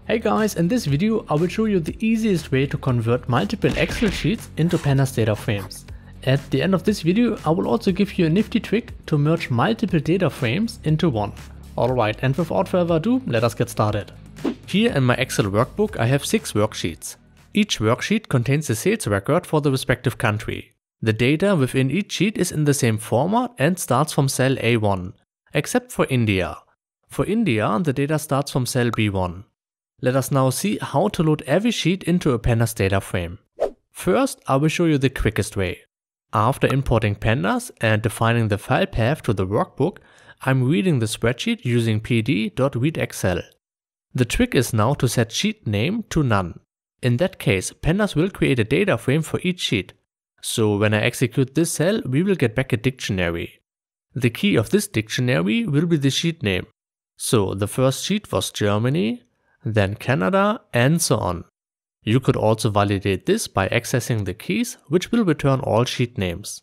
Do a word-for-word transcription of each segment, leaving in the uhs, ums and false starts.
Hey guys, in this video I will show you the easiest way to convert multiple Excel sheets into Pandas data frames. At the end of this video I will also give you a nifty trick to merge multiple data frames into one. Alright, and without further ado, let us get started. Here in my Excel workbook I have six worksheets. Each worksheet contains a sales record for the respective country. The data within each sheet is in the same format and starts from cell A one, except for India. For India, the data starts from cell B one. Let us now see how to load every sheet into a Pandas data frame. First, I will show you the quickest way. After importing Pandas and defining the file path to the workbook, I'm reading the spreadsheet using p d dot read excel. The trick is now to set sheet name to none. In that case, Pandas will create a data frame for each sheet. So when I execute this cell, we will get back a dictionary. The key of this dictionary will be the sheet name. So the first sheet was Germany, then Canada, and so on. You could also validate this by accessing the keys, which will return all sheet names.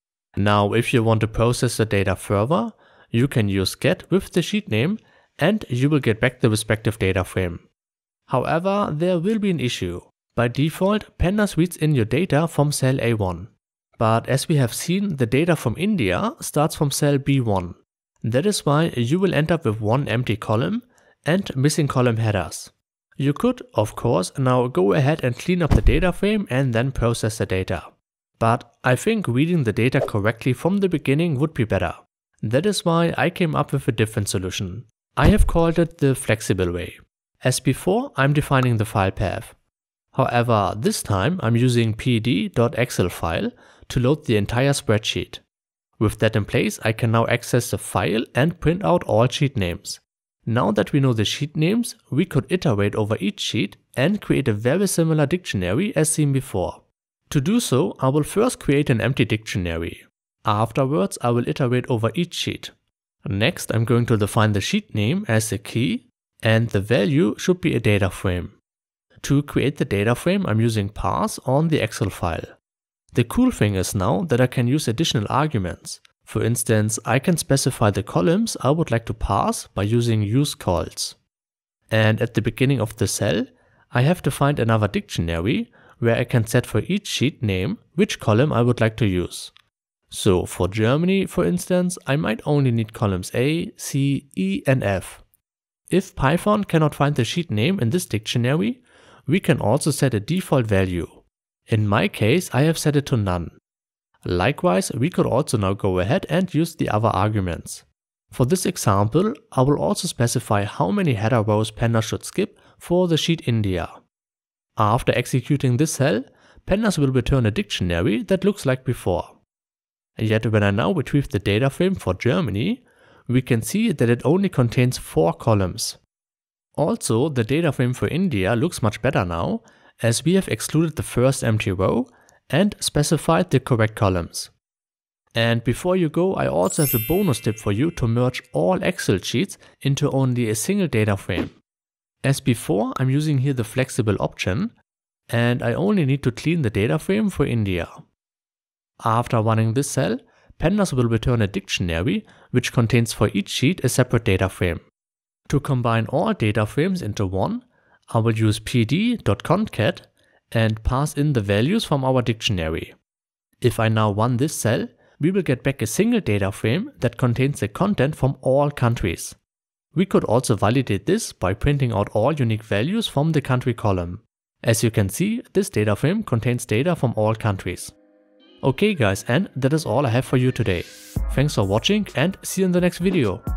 Now if you want to process the data further, you can use get with the sheet name and you will get back the respective data frame. However, there will be an issue. By default, Pandas reads in your data from cell A one. But as we have seen, the data from India starts from cell B one. That is why you will end up with one empty column and missing column headers. You could, of course, now go ahead and clean up the data frame and then process the data. But I think reading the data correctly from the beginning would be better. That is why I came up with a different solution. I have called it the flexible way. As before, I'm defining the file path. However, this time I'm using p d dot excel file to load the entire spreadsheet. With that in place, I can now access the file and print out all sheet names. Now that we know the sheet names, we could iterate over each sheet and create a very similar dictionary as seen before. To do so, I will first create an empty dictionary. Afterwards, I will iterate over each sheet. Next, I'm going to define the sheet name as the key, and the value should be a data frame. To create the data frame, I'm using parse on the Excel file. The cool thing is now that I can use additional arguments. For instance, I can specify the columns I would like to parse by using useCalls. And at the beginning of the cell, I have defined another dictionary where I can set for each sheet name which column I would like to use. So for Germany, for instance, I might only need columns A, C, E and F. If Python cannot find the sheet name in this dictionary, we can also set a default value. In my case, I have set it to none. Likewise, we could also now go ahead and use the other arguments. For this example, I will also specify how many header rows Pandas should skip for the sheet India. After executing this cell, Pandas will return a dictionary that looks like before. Yet when I now retrieve the data frame for Germany, we can see that it only contains four columns. Also, the data frame for India looks much better now, as we have excluded the first empty row and specified the correct columns. And before you go, I also have a bonus tip for you to merge all Excel sheets into only a single data frame. As before, I'm using here the flexible option, and I only need to clean the data frame for India. After running this cell, Pandas will return a dictionary which contains for each sheet a separate data frame. To combine all data frames into one, I will use p d dot concat and pass in the values from our dictionary. If I now run this cell, we will get back a single data frame that contains the content from all countries. We could also validate this by printing out all unique values from the country column. As you can see, this data frame contains data from all countries. Okay guys, and that is all I have for you today. Thanks for watching and see you in the next video.